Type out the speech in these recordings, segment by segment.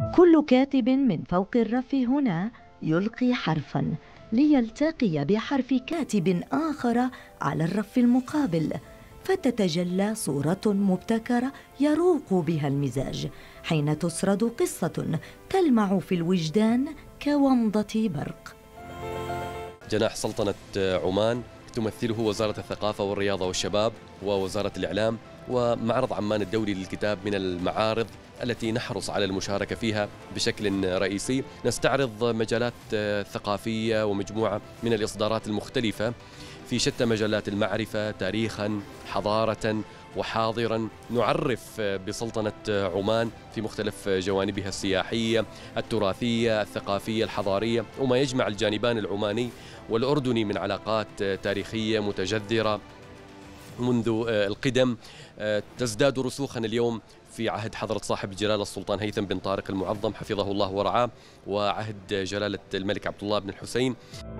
كل كاتب من فوق الرف هنا يلقي حرفا ليلتقي بحرف كاتب آخر على الرف المقابل، فتتجلى صورة مبتكرة يروق بها المزاج حين تسرد قصة تلمع في الوجدان كومضة برق. جناح سلطنة عمان تمثله وزارة الثقافة والرياضة والشباب ووزارة الإعلام، ومعرض عمان الدولي للكتاب من المعارض التي نحرص على المشاركة فيها بشكل رئيسي. نستعرض مجالات ثقافية ومجموعة من الإصدارات المختلفة في شتى مجالات المعرفة، تاريخا، حضارة وحاضرا. نعرف بسلطنة عمان في مختلف جوانبها السياحية، التراثية، الثقافية، الحضارية، وما يجمع الجانبان العماني والأردني من علاقات تاريخية متجذرة منذ القدم تزداد رسوخا اليوم في عهد حضرة صاحب الجلالة السلطان هيثم بن طارق المعظم حفظه الله ورعاه، وعهد جلالة الملك عبد الله بن الحسين.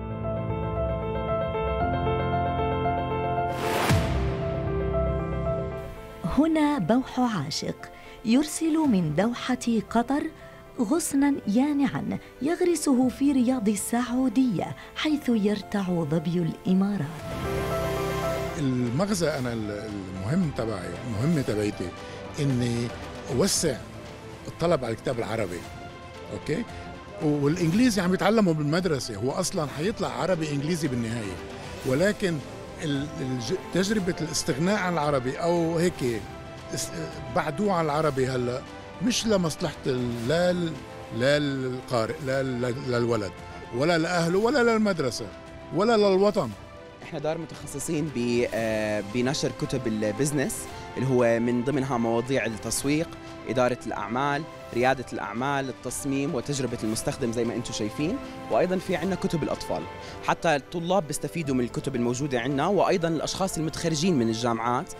هنا بوح عاشق يرسل من دوحة قطر غصنا يانعا يغرسه في رياض السعودية حيث يرتع ظبي الإمارات. المغزى أنا المهمة تبعيتي إني أوسع الطلب على الكتاب العربي، أوكي؟ والإنجليزي عم يتعلموا بالمدرسة، هو أصلاً حيطلع عربي إنجليزي بالنهاية، ولكن تجربة الاستغناء عن العربي أو هيك بعدوه عن العربي هلا مش لمصلحة لا القارئ لا للولد ولا لأهله ولا للمدرسة ولا للوطن. احنا دار متخصصين بنشر كتب البزنس اللي هو من ضمنها مواضيع التسويق، إدارة الأعمال، ريادة الأعمال، التصميم وتجربة المستخدم زي ما أنتم شايفين، وأيضا في عنا كتب الأطفال، حتى الطلاب بيستفيدوا من الكتب الموجودة عنا، وأيضا الأشخاص المتخرجين من الجامعات.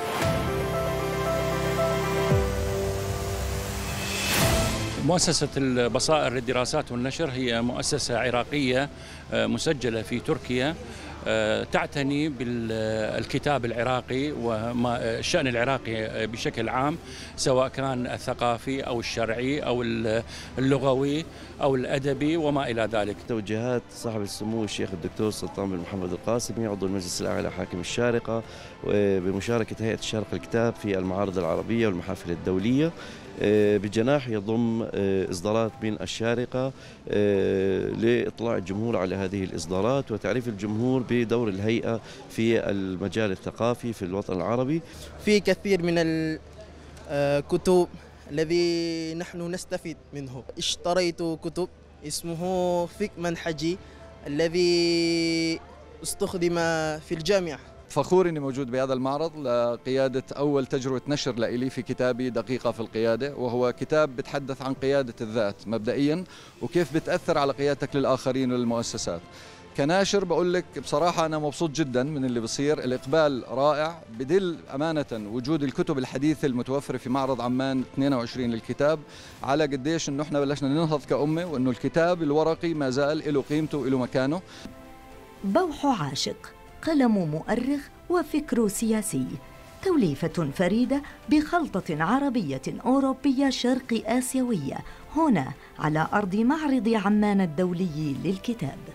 مؤسسة البصائر للدراسات والنشر هي مؤسسة عراقية مسجلة في تركيا، تعتني بالكتاب العراقي والشأن العراقي بشكل عام، سواء كان الثقافي أو الشرعي أو اللغوي أو الأدبي وما إلى ذلك. توجيهات صاحب السمو الشيخ الدكتور سلطان بن محمد القاسمي عضو المجلس الأعلى حاكم الشارقة، بمشاركة هيئة الشارقة الكتاب في المعارض العربية والمحافل الدولية. بجناح يضم إصدارات من الشارقة لإطلاع الجمهور على هذه الإصدارات وتعريف الجمهور بدور الهيئة في المجال الثقافي في الوطن العربي. في كثير من الكتب الذي نحن نستفيد منه. اشتريت كتب اسمه فقه منهجي الذي استخدم في الجامعة. فخور اني موجود بهذا المعرض لقياده اول تجربه نشر لإلي في كتابي دقيقه في القياده، وهو كتاب بتحدث عن قياده الذات مبدئيا وكيف بتاثر على قيادتك للاخرين وللمؤسسات. كناشر بقول لك بصراحه انا مبسوط جدا من اللي بصير، الاقبال رائع، بدل امانه وجود الكتب الحديثه المتوفره في معرض عمان 22 للكتاب على قديش انه احنا بلشنا ننهض كامه، وانه الكتاب الورقي ما زال له قيمته وله مكانه. بوح عاشق قلم مؤرخ وفكر سياسي، توليفة فريدة بخلطة عربية أوروبية شرق آسيوية هنا على أرض معرض عمان الدولي للكتاب.